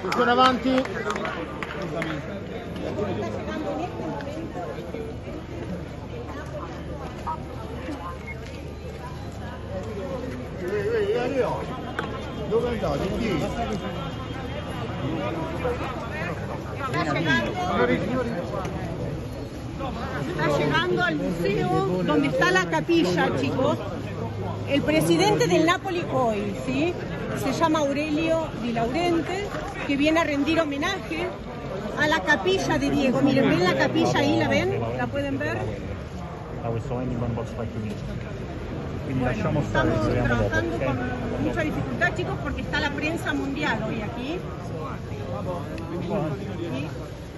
Attenzione avanti. Dove andate? Está llegando al museo donde está la capilla, chicos. El presidente del Napoli hoy, ¿sí? Se llama Aurelio Di Laurenti, que viene a rendir homenaje a la capilla de Diego. Miren, ¿ven la capilla ahí? ¿La ven? ¿La pueden ver? Bueno, estamos trabajando con mucha dificultad, chicos, porque está la prensa mundial hoy aquí. ¿Sí?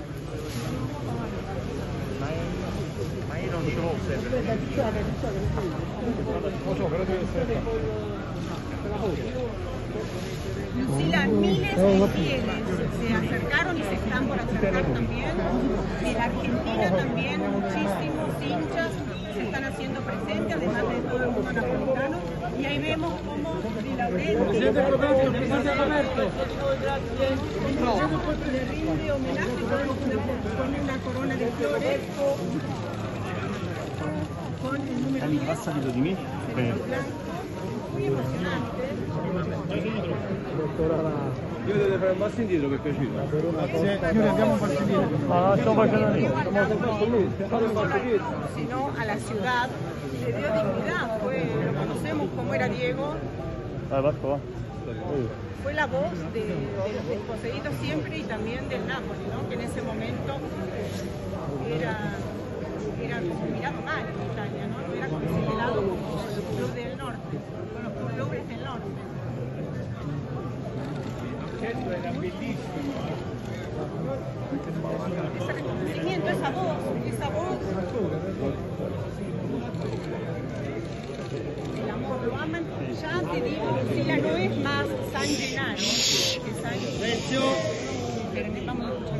Lucila, miles de fieles se acercaron y se están por acercar también. De la Argentina también muchísimos hinchas se están haciendo presentes, además de todo el mundo napolitano. Y ahí vemos cómo Di Laurenti le rinde homenaje con una corona de flores. Con el número 10. Muy emocionante. Io devo fare un passo indietro per piacere. Signore, andiamo un passo indietro. Sino a la ciudad, le dio dignidad, conocemos cómo era Diego. Fue la voz del desposeído siempre y también del Napoli, ¿no? Que en ese momento era como mirado mal en Italia, ¿no? No era considerado como el club del norte, con los clubes del norte. Esto era bellissimo. Ese reconocimiento, esa voz, el amor, lo aman. Ya te digo, Lucila, no es más San Gennaro que San Gennaro.